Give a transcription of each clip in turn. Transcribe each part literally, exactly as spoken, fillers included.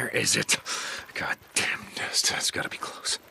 Where is it? God damn, it's, it's gotta be close.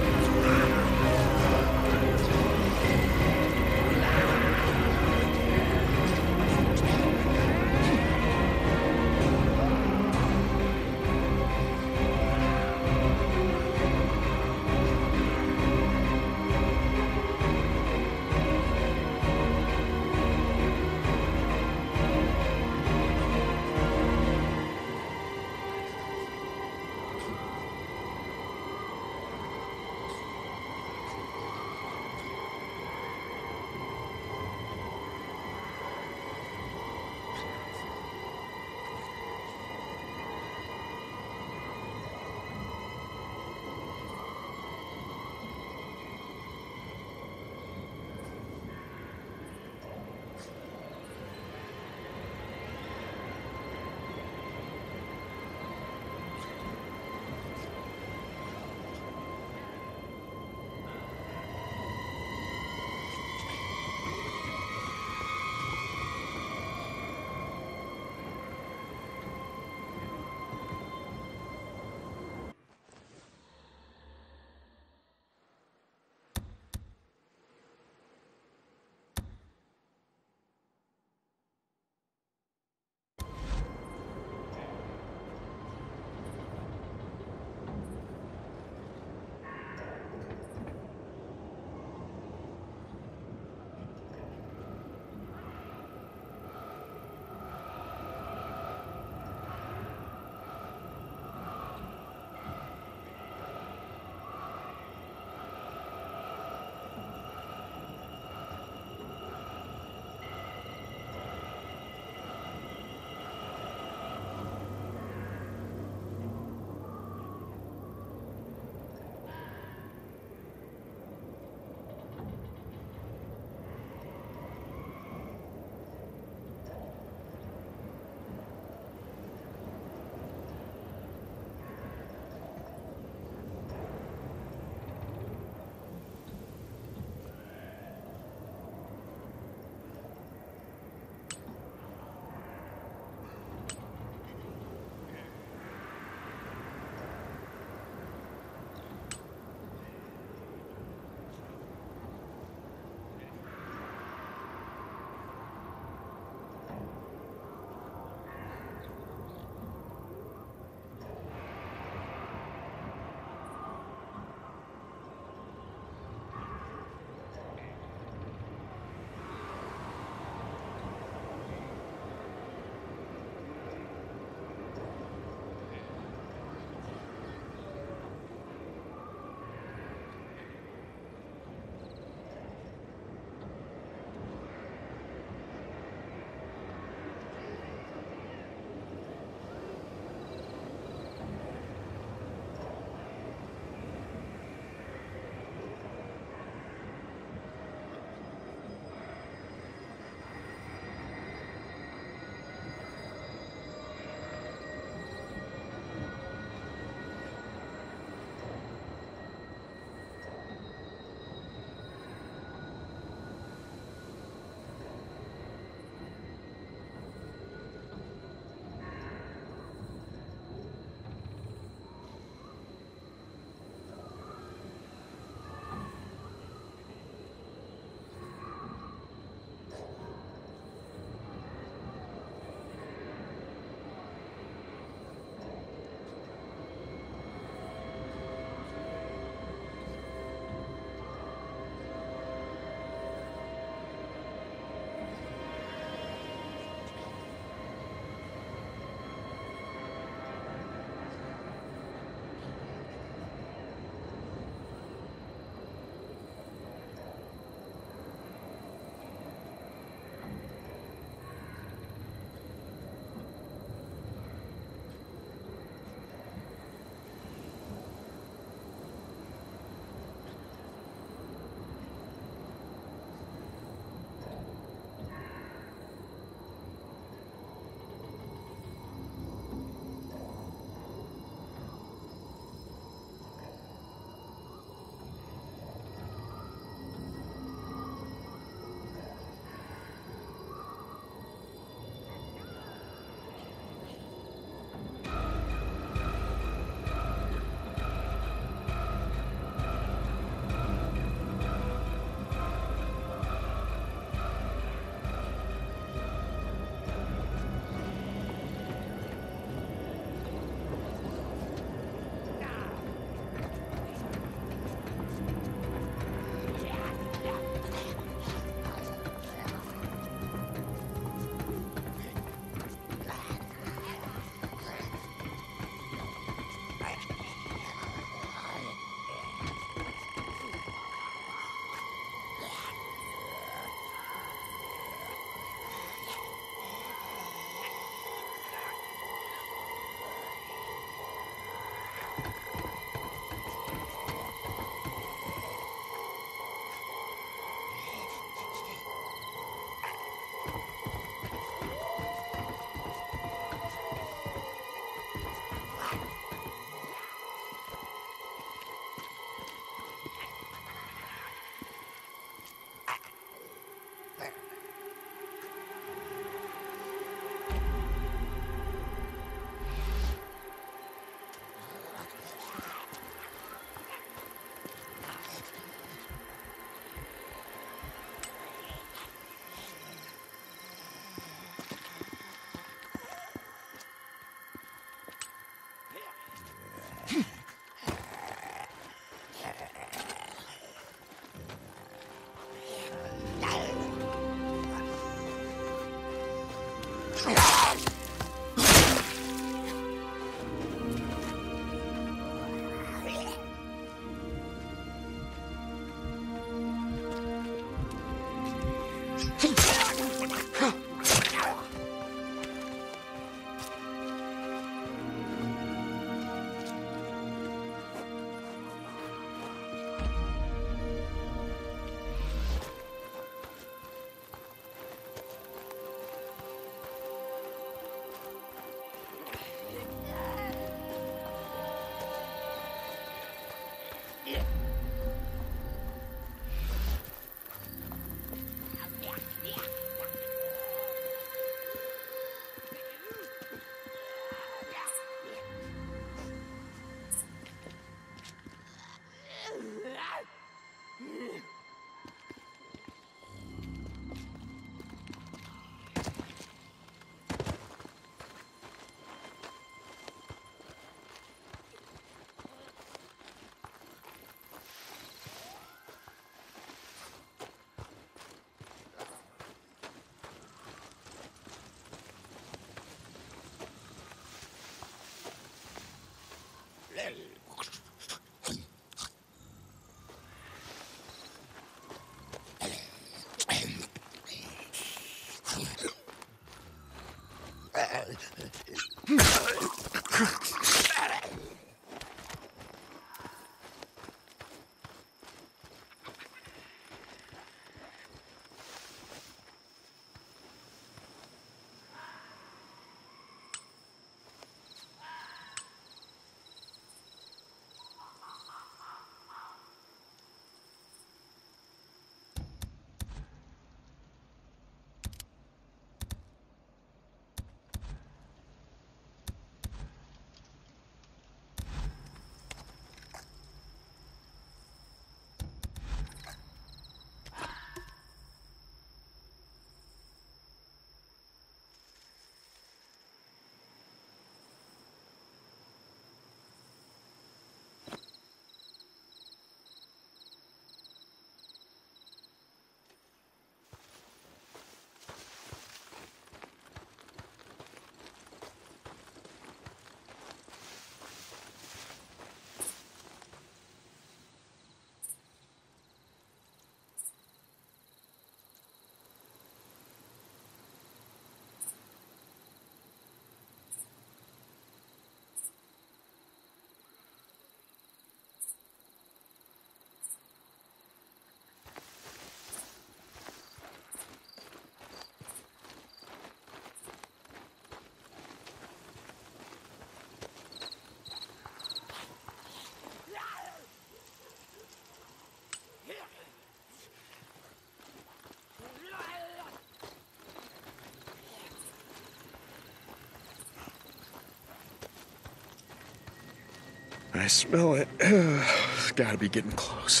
I smell it. It's gotta be getting close.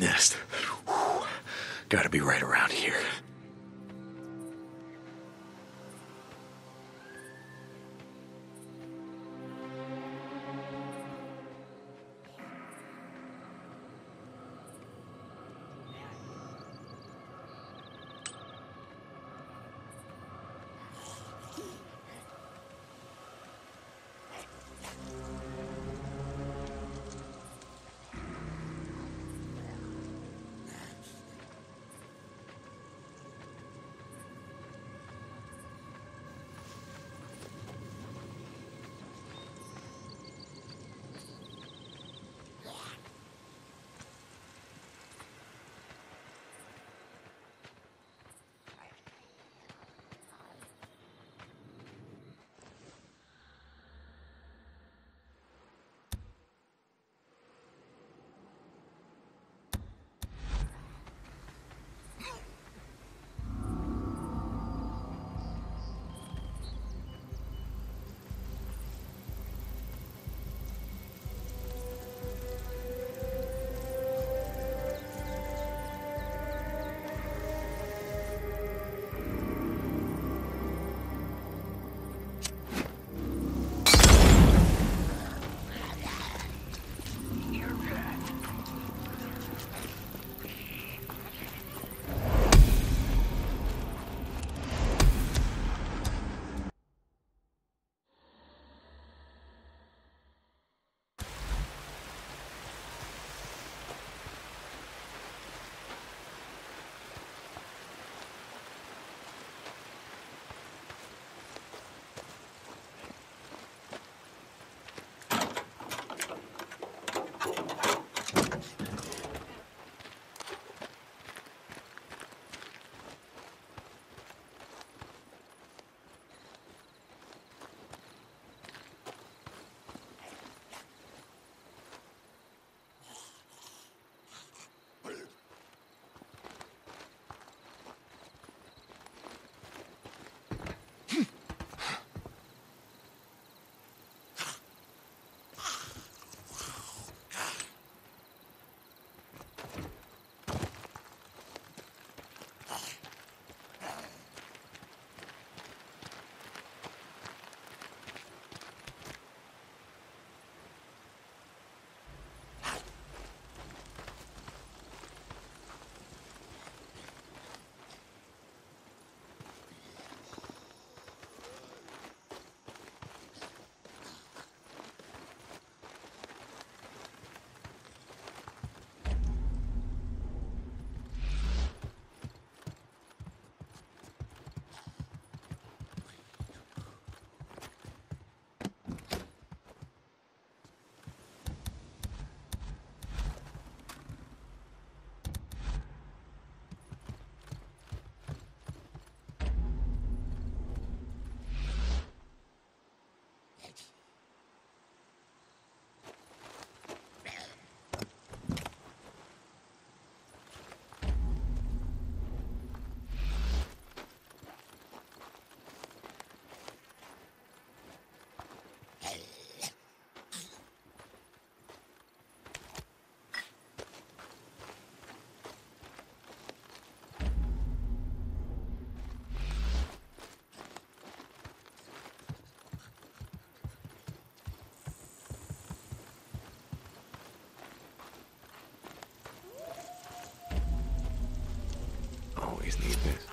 nest. Whew. Gotta be right around here. Always need this.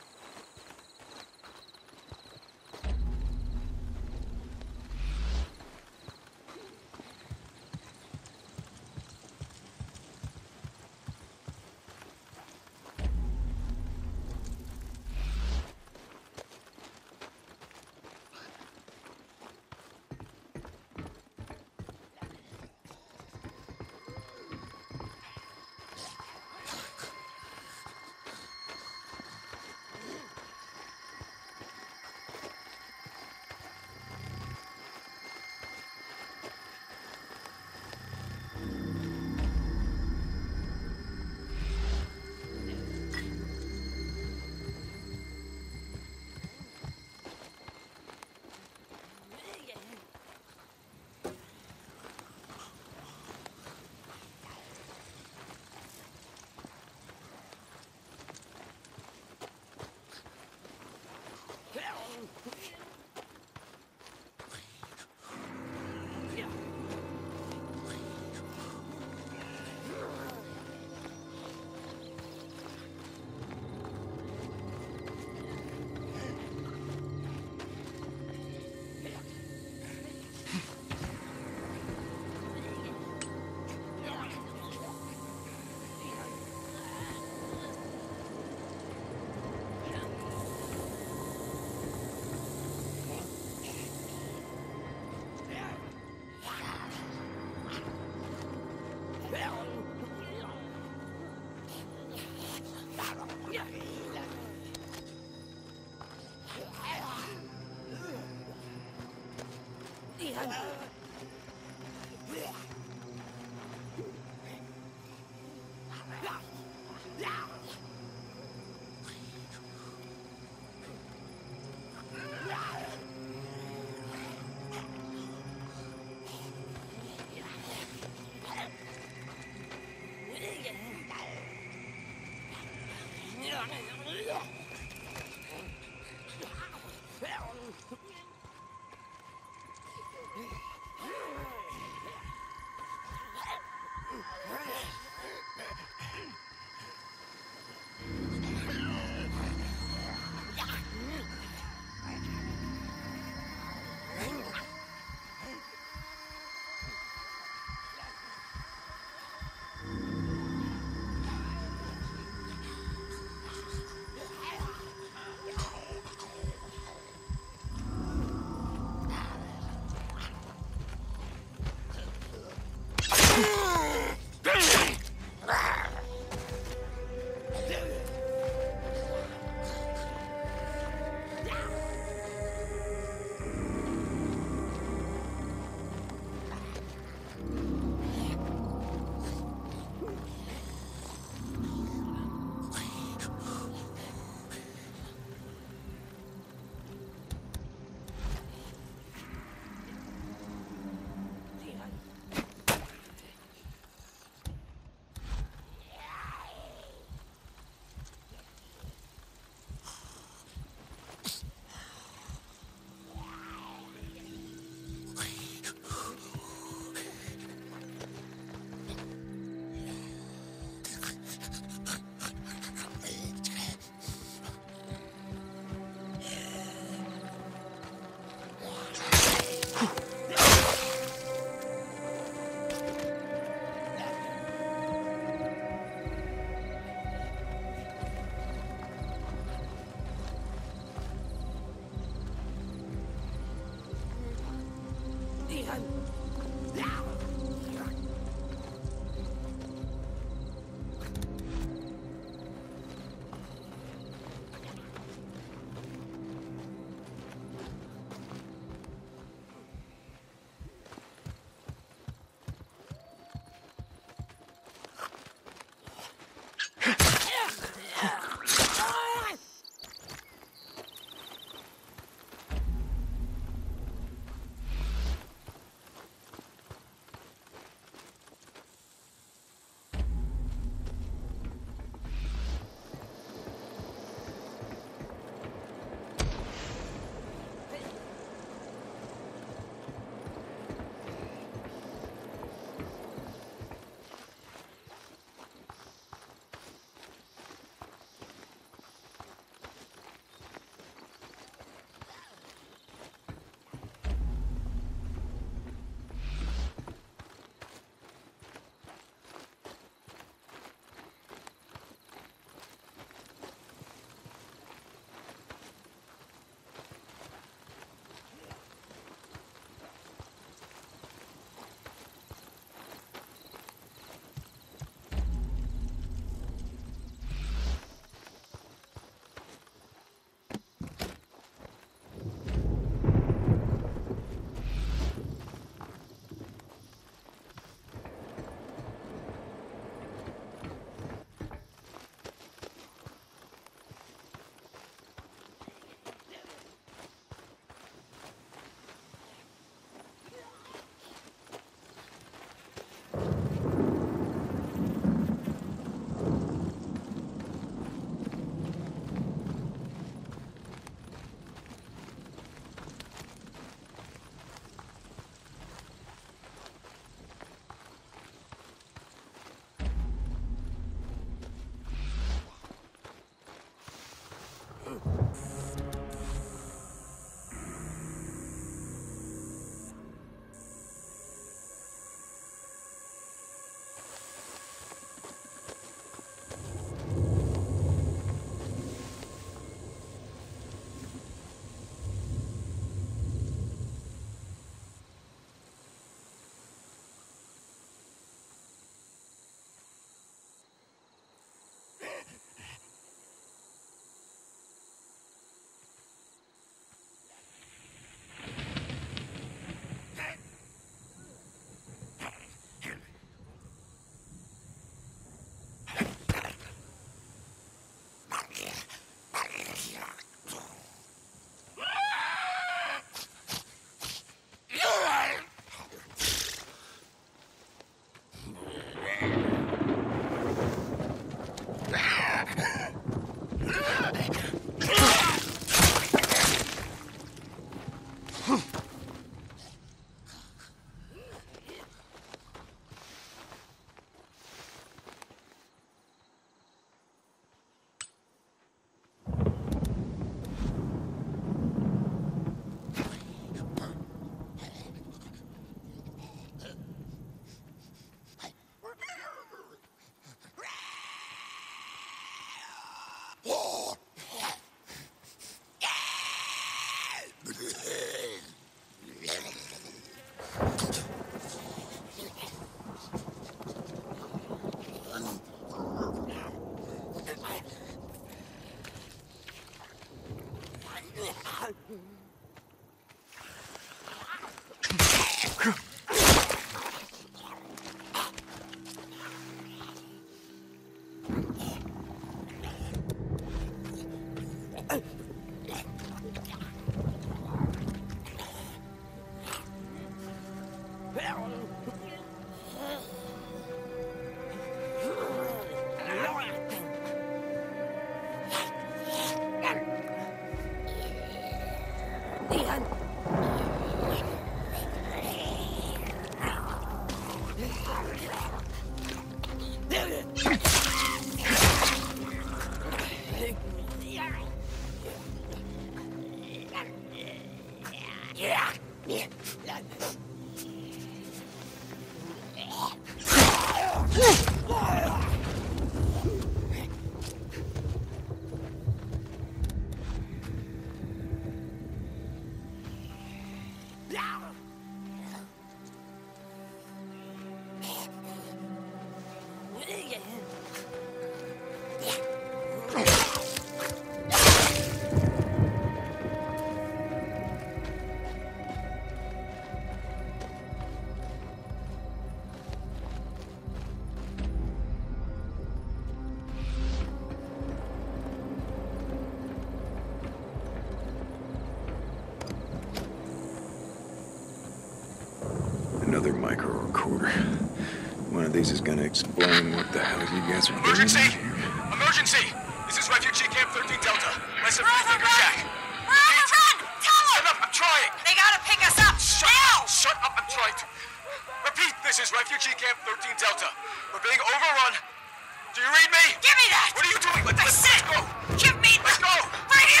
Another micro recorder. One of these is gonna explain what the hell you guys are doing. Emergency! Emergency! This is Refugee Camp thirteen Delta. Less than three finger jack. Run, run! Tell them! Shut up, I'm trying! They gotta pick us up! Shut now! up! Shut up, I'm trying to. Repeat, this is Refugee Camp thirteen Delta. We're being overrun. Do you read me? Give me that! What are you doing? Let's, I let's, said, let's go! give me Let's go! radio!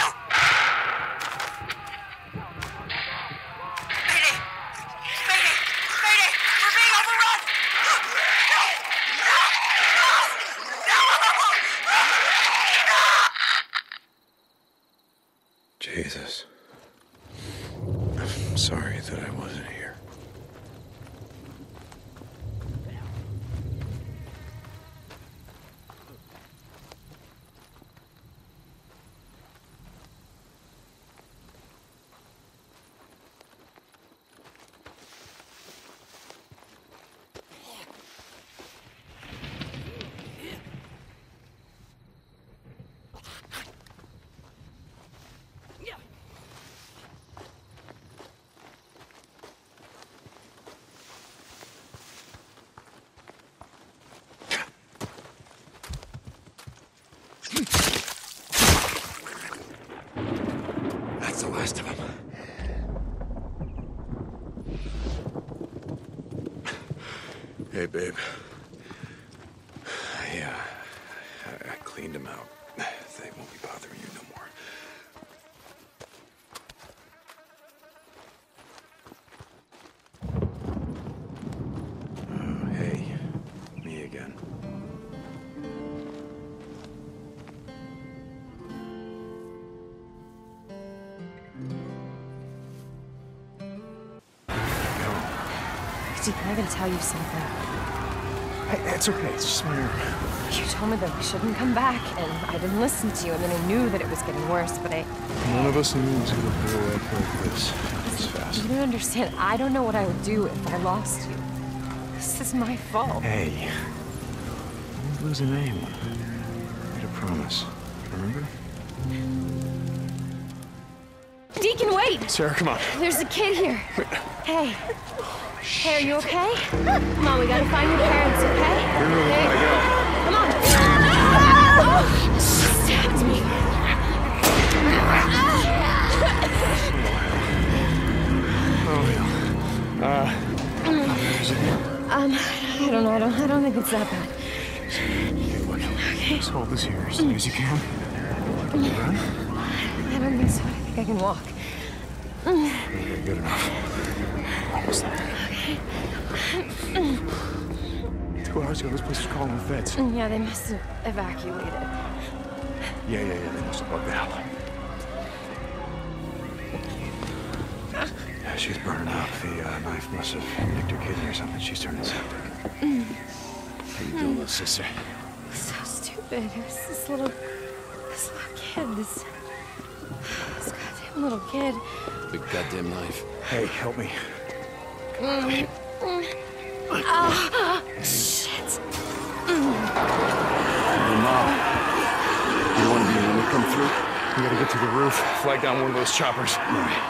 Mayday! Mayday! Mayday! We're being overrun! No! No! No! Jesus. I'm sorry that I wasn't here. That's the last of them. Hey, babe. Yeah, I, I cleaned them out. They won't be bothering you no more. Oh, hey, me again. Deacon, I gotta tell you something. Hey, it's okay. It's just my nerve. You told me that we shouldn't come back, and I didn't listen to you, and then I knew that it was getting worse, but I... None of us knew it was gonna blow up like this. This fast. You don't understand. I don't know what I would do if I lost you. This is my fault. Hey, don't lose a name. I made a promise. Remember? Deacon, wait! Sarah, come on. There's a kid here. Hey. Hey, are you okay? Come on, we gotta find your parents, okay? Hey, come on. Oh, she stabbed me. Oh, uh, Um, I don't know. I don't. I don't think it's that bad. okay, look. Just hold this here as long as you can. Can you run? I don't think so. I think I can walk. Okay, good enough. Almost there. Two hours ago, this place was calling the feds. Yeah, they must have evacuated. Yeah, yeah, yeah. They must have bugged out. Yeah, she's burning up. The uh, knife must have nicked her kidney or something. She's turning septic. How you doing, little sister? So stupid. It was this little, this little kid. This, this goddamn little kid. Big goddamn knife. Hey, help me. Mm. Mm. Ah, shit. Hey, Mom. You don't want to be when we come through? We gotta get to the roof, flag down one of those choppers. All right.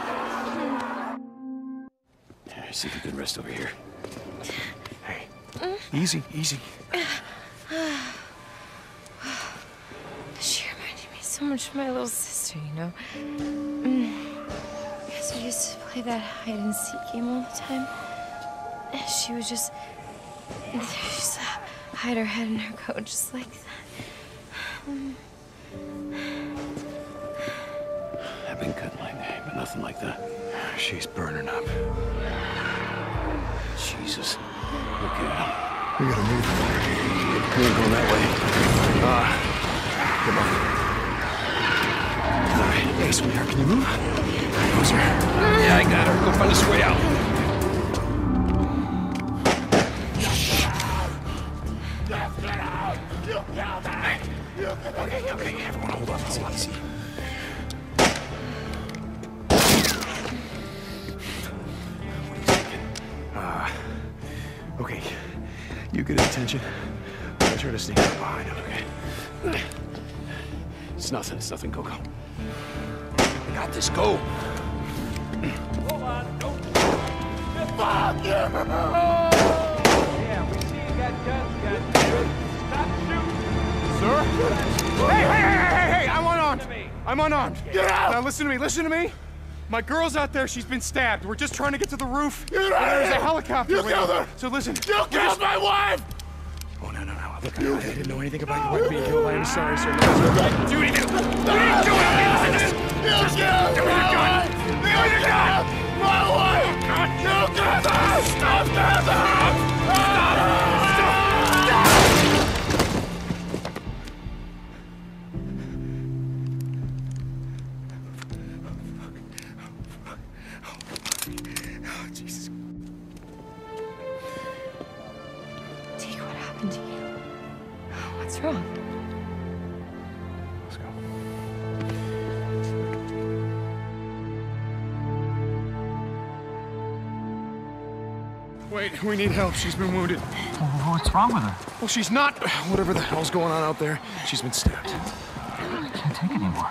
Yeah, see if you can rest over here. Hey, easy, easy. She reminded me so much of my little sister, you know? Mm. Because we used to play that hide and seek game all the time. And she would just, just hide her head in her coat just like that. Um, I've been cut my name, but nothing like that. She's burning up. Jesus. Look at him. We gotta move. We ain't going that way. Ah, come on. All right, hey, sweetheart, can you move? Closer. Yeah, I got her. Go find us a way out. Okay, okay, everyone hold on. Easy, easy. What are you thinking? Uh, okay. You get attention. I'll try to sneak up behind him, okay? It's nothing. It's nothing. Go, go. I got this. Go. Hold on. Don't. Fuck you! Yeah, we see you got guns, goddammit. Stop shooting. Sir? Hey, hey, hey, hey, hey, hey! I'm unarmed! To me. I'm unarmed! Get out! Now listen to me, listen to me! My girl's out there, she's been stabbed. We're just trying to get to the roof. Get And out of There's here! a helicopter You waiting. killed her! So listen. You killed my wife! Oh, no, no, no. Look, I, I didn't know anything about your wife being killed. I am sorry, sir. No, sir. Do anything! What are you doing? Listen! You killed my wife! You killed my wife! You killed her! Stop that! Stop! Jesus. Deke, what happened to you? What's wrong? Let's go. Wait, we need help. She's been wounded. What's wrong with her? Well, she's not. Whatever the hell's going on out there, she's been stabbed. I can't take it anymore.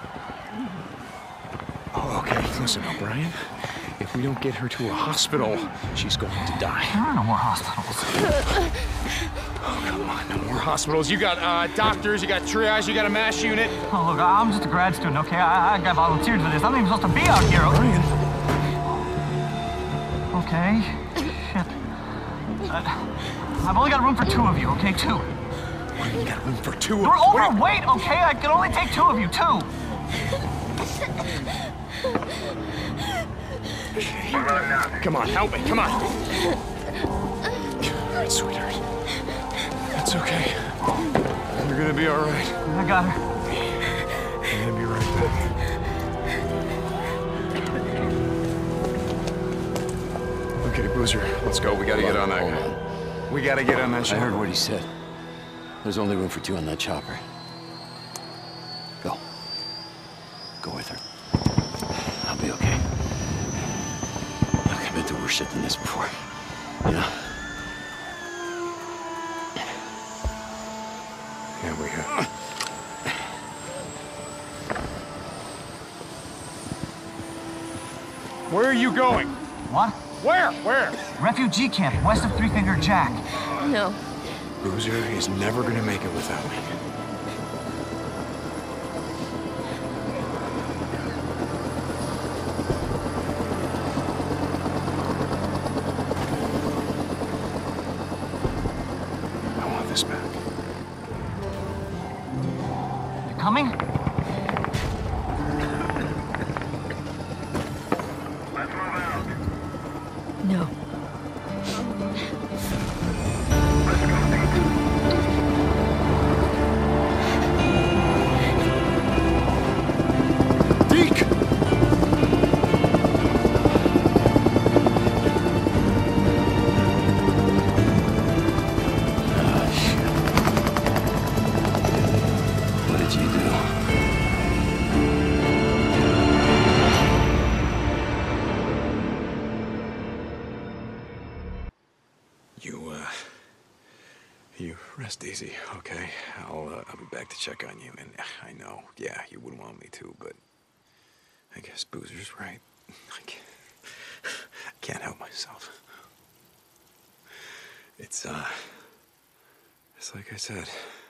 Oh, okay. Listen, O'Brien. If we don't get her to a hospital, she's going to die. There are no more hospitals. Oh, come on. No more hospitals. You got uh, doctors, you got triage, you got a MASH unit. Oh, look, I'm just a grad student, okay? I, I got volunteered for this. I'm not even supposed to be out here. O'Brien. Okay. Shit. Uh, I've only got room for two of you, okay? Two. You got room for two of You're us. What are you- overweight, okay? I can only take two of you, two. Come on, help me. Come on. All right, sweetheart. It's okay. You're gonna be all right. I got her. I'm gonna be right back. Okay, Boozer, let's go. We gotta Hold get on, on that hold guy. on. We gotta get on that I ship. heard what he said. There's only room for two on that chopper. Go. Go with her. I'll be okay. Look, I've been through worse shit than this before. You know? Yeah, we have. Where are you going? What? Where? Where? Refugee camp, west of Three Finger Jack. No. Boozer is never gonna make it without me. I want this back. You coming? No. Deke! What did you do? Rest easy, okay? I'll, uh, I'll be back to check on you. And I know, yeah, you wouldn't want me to, but I guess Boozer's right. I can't, I can't help myself. It's, uh, it's like I said.